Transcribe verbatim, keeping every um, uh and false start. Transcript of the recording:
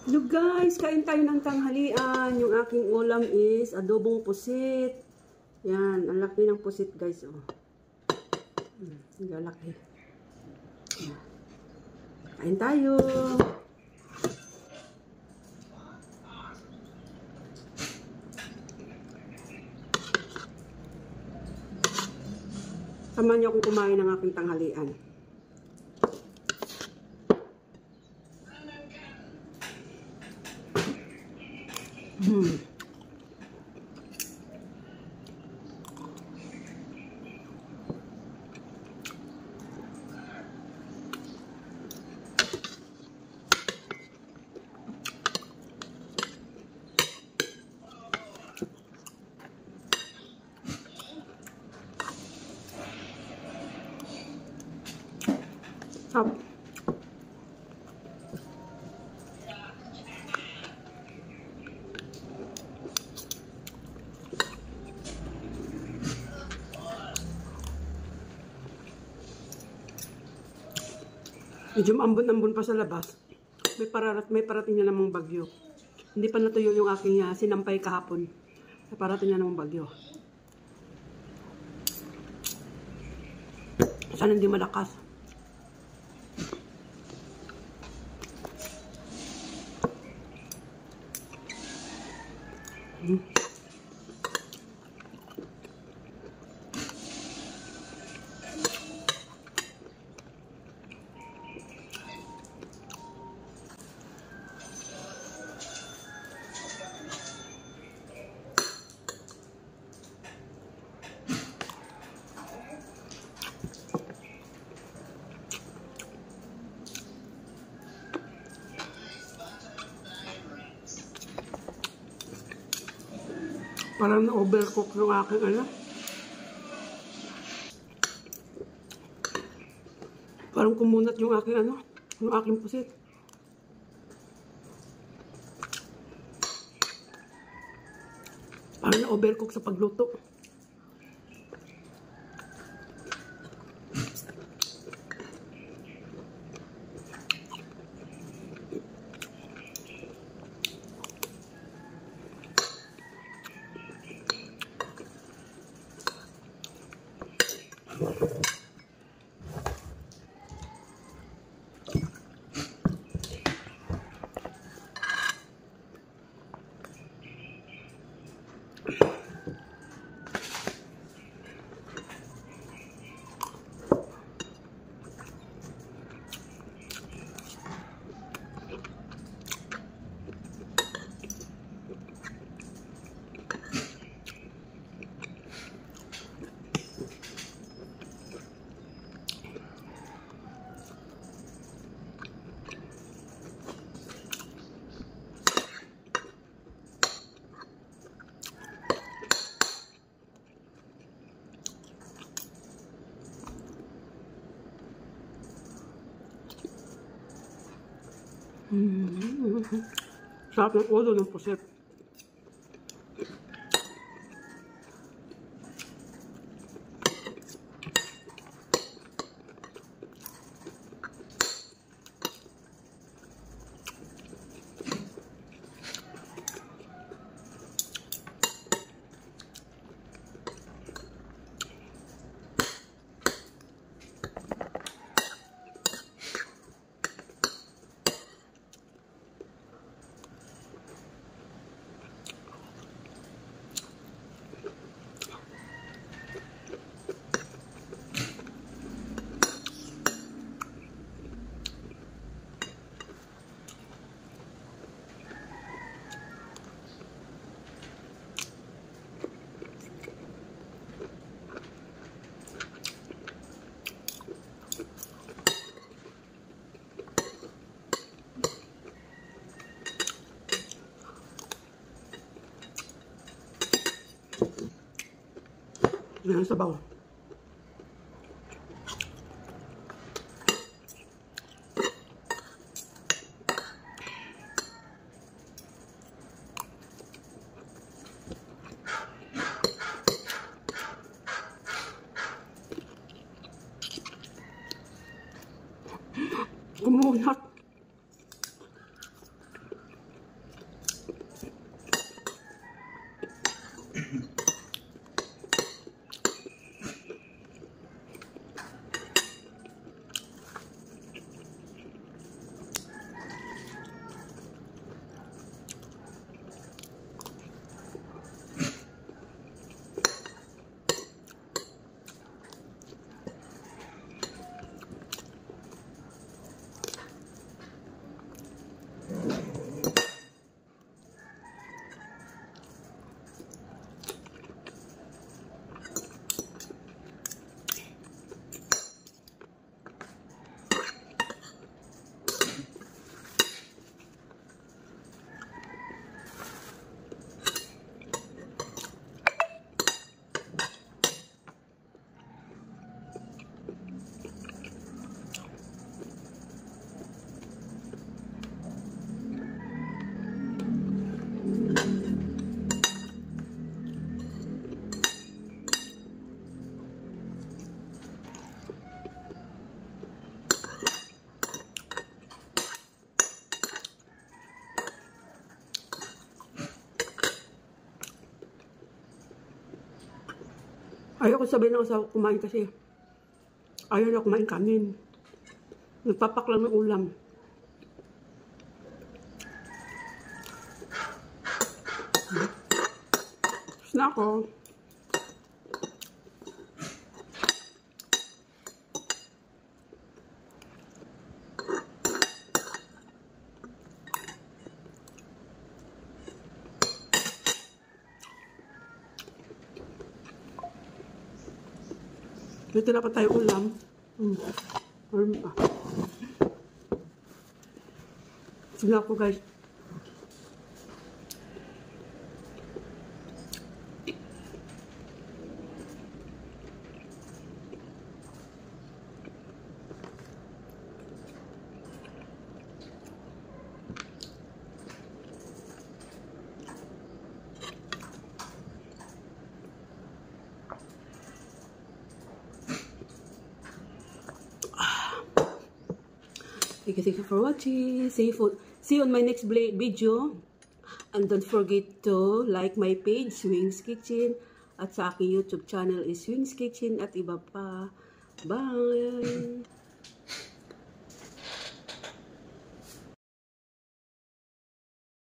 Hello guys, kain tayo ng tanghalian. Yung aking ulam is adobong pusit. Yan, ang laki ng pusit guys. Oh. Ang lalaki. Kain tayo. Samahan niyo akong kumain ng aking tanghalian. Hmm. Up. Medyo ambon-ambon pa sa labas. May pararat, may parating na namang bagyo. Hindi pa natuyo yung aking uh, sinampay kahapon. May parating na namang bagyo. Sana hindi malakas. Hmm. Parang na-overcook yung aking ano. Parang kumunat yung aking ano, yung aking pusit. Parang na-overcook sa pagluto. Mm-hmm. Sarap ng ulo ng pusit. Yan ang sabaw. Kumunat. Ayaw ko sabihin ng asawa ko kumain kasi ayaw na kumain kanin. Nagpapak lang ng ulam. Tapos na ako. Dito na pa tayo ulam. Hmm. Ulam pa. Sige ako guys. Thank you, thank you for watching. See you, for, see you on my next video. And don't forget to like my page, Swings Kitchen. At sa aking YouTube channel is Swings Kitchen at iba pa. Bye!